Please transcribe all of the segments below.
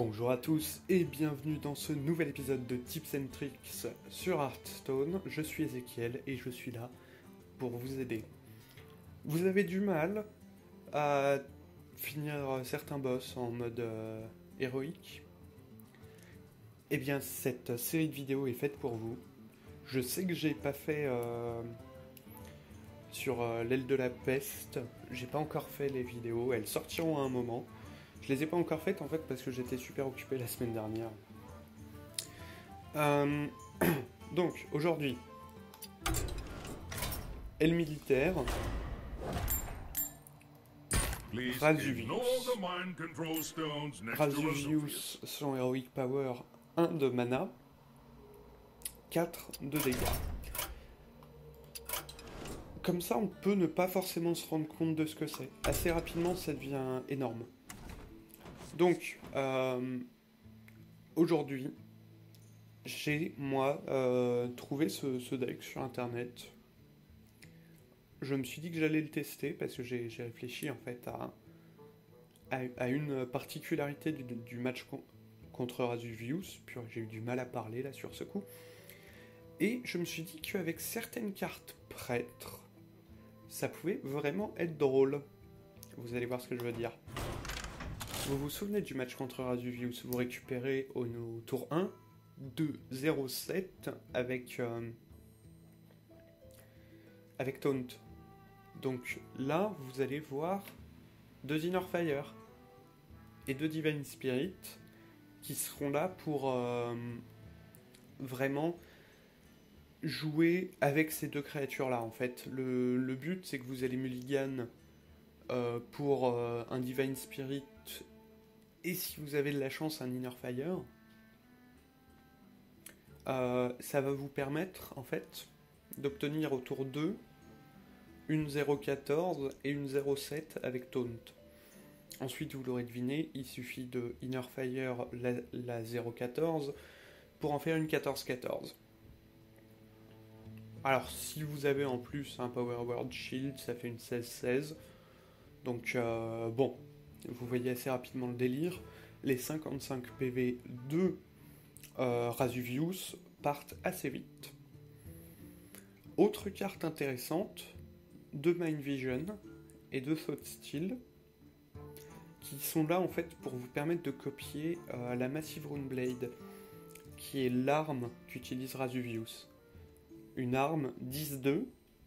Bonjour à tous et bienvenue dans ce nouvel épisode de Tips and Tricks sur Hearthstone. Je suis Ezekiel et je suis là pour vous aider. Vous avez du mal à finir certains boss en mode héroïque? Eh bien cette série de vidéos est faite pour vous. Je sais que j'ai pas fait sur l'aile de la peste, j'ai pas encore fait les vidéos, elles sortiront à un moment. Je les ai pas encore faites en fait parce que j'étais super occupé la semaine dernière. Donc aujourd'hui, aile militaire, Rasuvius. Rasuvius, son Heroic Power, 1 de mana, 4 de dégâts. Comme ça, on peut ne pas forcément se rendre compte de ce que c'est. Assez rapidement, ça devient énorme. Donc, aujourd'hui, j'ai, moi, trouvé ce deck sur Internet. Je me suis dit que j'allais le tester parce que j'ai réfléchi, en fait, à une particularité du match contre Rasuvius. Puis j'ai eu du mal à parler, là, sur ce coup. Et je me suis dit qu'avec certaines cartes prêtres, ça pouvait vraiment être drôle. Vous allez voir ce que je veux dire. Vous vous souvenez du match contre Rasuvius? Vous récupérez au tour 1 2 0 7 avec Taunt. Donc là, vous allez voir 2 Inner Fire et 2 Divine Spirit qui seront là pour vraiment jouer avec ces deux créatures-là. En fait, le but, c'est que vous allez mulligan pour un Divine Spirit. Et si vous avez de la chance, un Inner Fire, ça va vous permettre, en fait, d'obtenir au tour 2 une 0,14 et une 0,7 avec Taunt. Ensuite, vous l'aurez deviné, il suffit de Inner Fire la 0,14 pour en faire une 14-14. Alors, si vous avez en plus un Power Word Shield, ça fait une 16-16. Donc, bon... Vous voyez assez rapidement le délire. Les 55 PV de Rasuvius partent assez vite. Autre carte intéressante, de Mind Vision et de Thought Steal, qui sont là en fait pour vous permettre de copier la Massive Rune Blade, qui est l'arme qu'utilise Rasuvius. Une arme 10-2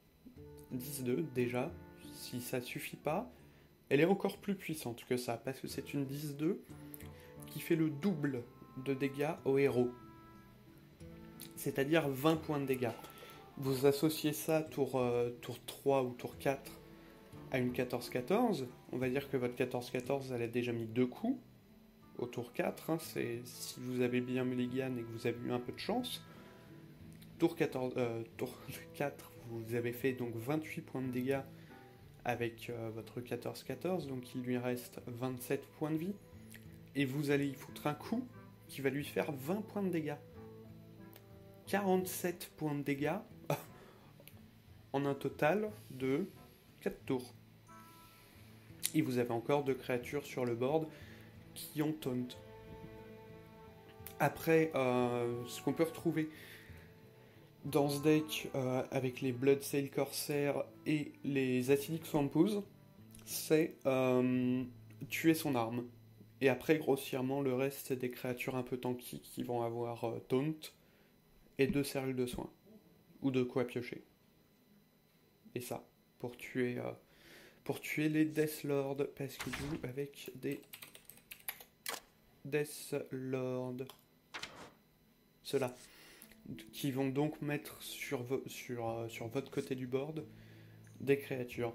déjà, si ça suffit pas, elle est encore plus puissante que ça, parce que c'est une 10-2 qui fait le double de dégâts au héros. C'est-à-dire 20 points de dégâts. Vous associez ça tour 3 ou tour 4 à une 14-14, on va dire que votre 14-14, elle a déjà mis 2 coups au tour 4, hein, c'est si vous avez bien mulligan et que vous avez eu un peu de chance. Tour 4, vous avez fait donc 28 points de dégâts avec votre 14-14, donc il lui reste 27 points de vie, et vous allez y foutre un coup qui va lui faire 20 points de dégâts. 47 points de dégâts en un total de 4 tours. Et vous avez encore 2 créatures sur le board qui ont taunt. Après, ce qu'on peut retrouver dans ce deck, avec les Bloodsail Corsair et les Acidic Swampooze, c'est tuer son arme. Et après, grossièrement, le reste, c'est des créatures un peu tanky qui vont avoir Taunt et 2 cercles de soins. Ou de quoi piocher. Et ça, pour tuer les Deathlords, parce qu'ils jouent avec des Deathlords. Ceux-là. Qui vont donc mettre sur votre côté du board des créatures.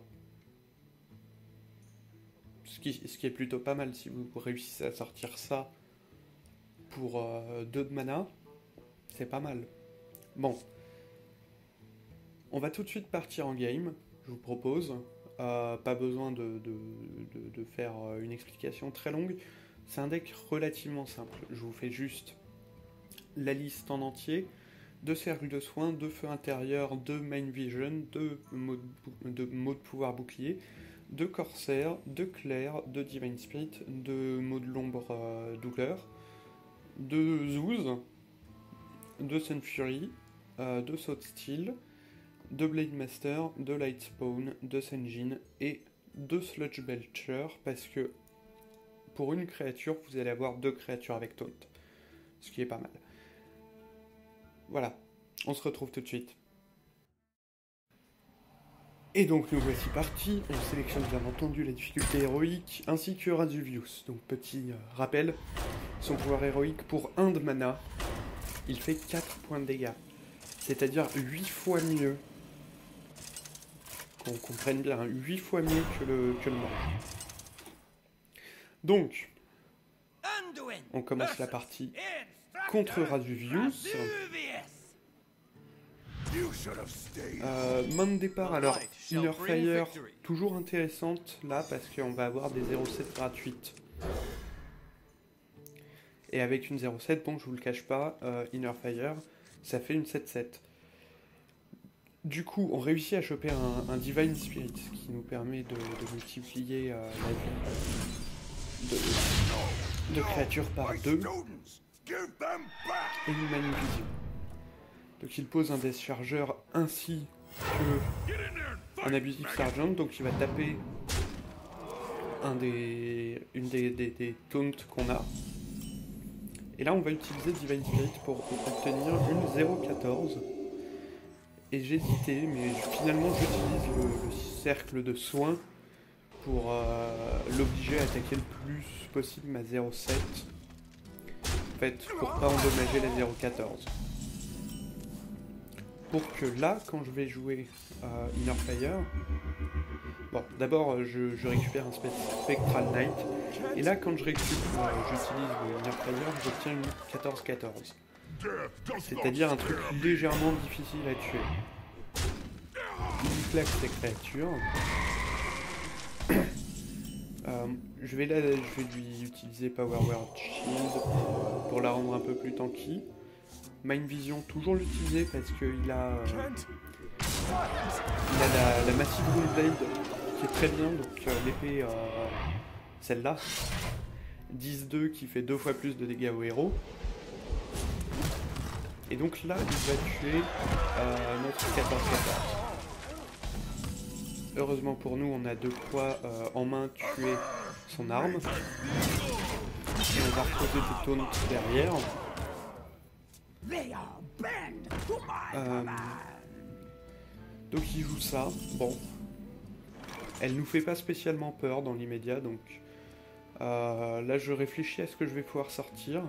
Ce qui est plutôt pas mal si vous réussissez à sortir ça pour 2 de mana, c'est pas mal. Bon, on va tout de suite partir en game, je vous propose. Pas besoin de faire une explication très longue. C'est un deck relativement simple, je vous fais juste la liste en entier. 2 cercles de soins, 2 feux intérieurs, 2 Mind Vision, 2 mots de pouvoir bouclier, 2 Corsair, 2 Clair, 2 Divine Spirit, 2 Mots de l'ombre douleur, 2 Zouz, 2 Sun Fury, 2 Sword Steel, 2 Blade Master, 2 Light Spawn, 2 Senjin et 2 Sludge Belcher, parce que pour une créature, vous allez avoir 2 créatures avec Taunt, ce qui est pas mal. Voilà, on se retrouve tout de suite. Et donc nous voici partis, on sélectionne bien entendu la difficulté héroïque, ainsi que Razuvius. Donc petit rappel, son pouvoir héroïque pour 1 de mana, il fait 4 points de dégâts. C'est-à-dire 8 fois mieux, qu'on comprenne bien, 8 fois mieux que le mort. Donc, on commence la partie contre Razuvius. Main de départ, alors Inner Fire, toujours intéressante là parce qu'on va avoir des 0,7 gratuites. Et avec une 0,7, bon je vous le cache pas, Inner Fire, ça fait une 7-7. Du coup, on réussit à choper un Divine Spirit, ce qui nous permet de multiplier la vie de créatures par 2. Et une Mind Vision. Donc il pose un Death Charger ainsi que un Abusive Sergeant, donc il va taper une des taunts qu'on a. Et là on va utiliser Divine Spirit pour obtenir une 0,14. Et j'ai hésité, mais finalement j'utilise le cercle de soins pour l'obliger à attaquer le plus possible ma 0,7. En fait, pour pas endommager la 0,14. Pour que là, quand je vais jouer Inner Fire, bon, d'abord je récupère un Spectral Knight, et là quand j'utilise le Inner Fire, j'obtiens une 14-14. C'est-à-dire un truc légèrement difficile à tuer. Il claque ses créatures. Je vais lui utiliser Power Word Shield pour la rendre un peu plus tanky. Mind Vision, toujours l'utiliser parce qu'il a la Massive Rune Blade qui est très bien, donc l'épée, celle-là, 10-2 qui fait 2 fois plus de dégâts au héros. Et donc là, il va tuer notre 14-14. Heureusement pour nous, on a de quoi en main tuer son arme. Et on va reposer des taunts derrière. Donc il joue ça, bon. Elle nous fait pas spécialement peur dans l'immédiat, donc là je réfléchis à ce que je vais pouvoir sortir.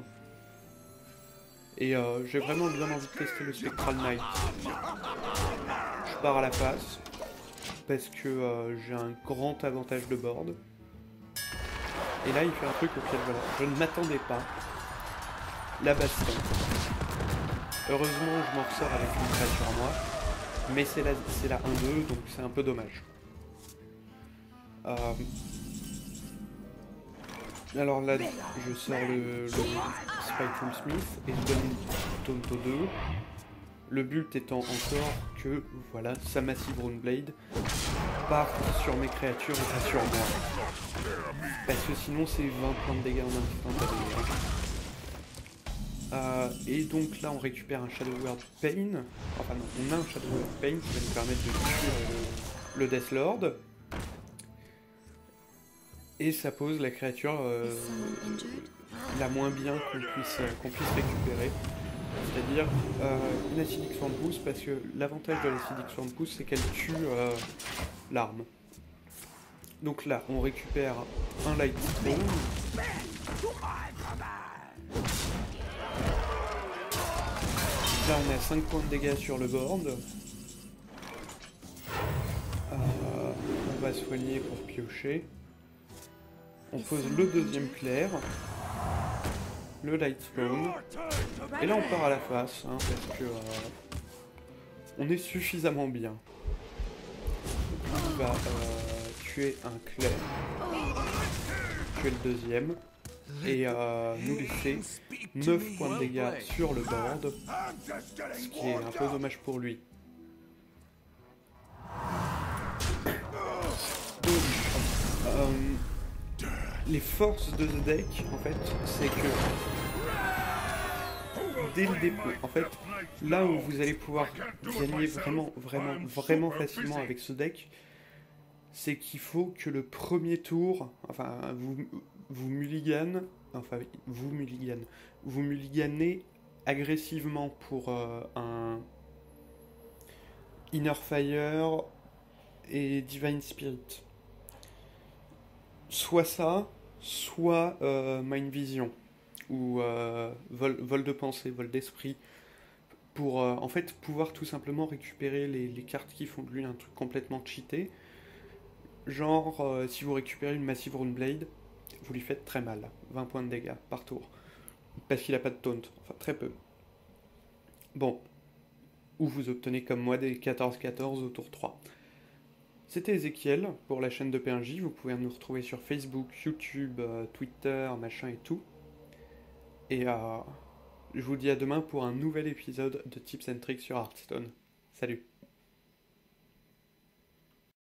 Et j'ai vraiment bien envie de tester le Spectral Knight. Je pars à la face, parce que j'ai un grand avantage de board. Et là il fait un truc auquel voilà, je ne m'attendais pas. La baston. Heureusement, je m'en ressors avec une créature à moi, mais c'est la 1-2, donc c'est un peu dommage. Alors là, je sors le Spiteful Smith et je donne Tonto 2. Le but étant encore que, voilà, sa Massive Rune Blade parte sur mes créatures et pas sur moi. Parce que sinon, c'est 20 points de dégâts en instantané. Et donc là on récupère un Shadow Word Pain, enfin non, on a un Shadow Word Pain qui va nous permettre de tuer le Death Lord. Et ça pose la créature la moins bien qu'on puisse récupérer. C'est-à-dire une Acidic Sword Boost, parce que l'avantage de l'Acidic Sword Boost c'est qu'elle tue l'arme. Donc là on récupère un Light Spawn. Là on a 5 points de dégâts sur le board. On va soigner pour piocher. On pose le deuxième clair. Le Light Spawn. Et là on part à la face, hein, parce que on est suffisamment bien. On va tuer un clair. Tuer le deuxième. Et nous laisser 9 points de dégâts sur le board, ce qui est un peu dommage pour lui. Donc, les forces de ce deck, en fait, c'est que dès le dépôt, en fait, là où vous allez pouvoir gagner vraiment facilement avec ce deck, c'est qu'il faut que le premier tour, enfin, vous mulliganez, vous mulliganez agressivement pour un Inner Fire et Divine Spirit. Soit ça, soit Mind Vision, ou vol de pensée, vol d'esprit, pour en fait pouvoir tout simplement récupérer les cartes qui font de lui un truc complètement cheaté. Genre, si vous récupérez une Massive Rune Blade, vous lui faites très mal, 20 points de dégâts par tour, parce qu'il a pas de taunt, enfin très peu. Bon, ou vous obtenez comme moi des 14-14 au tour 3. C'était Ezekiel pour la chaîne de PNJ. Vous pouvez nous retrouver sur Facebook, YouTube, Twitter, machin et tout. Et je vous dis à demain pour un nouvel épisode de Tips and Tricks sur Hearthstone. Salut!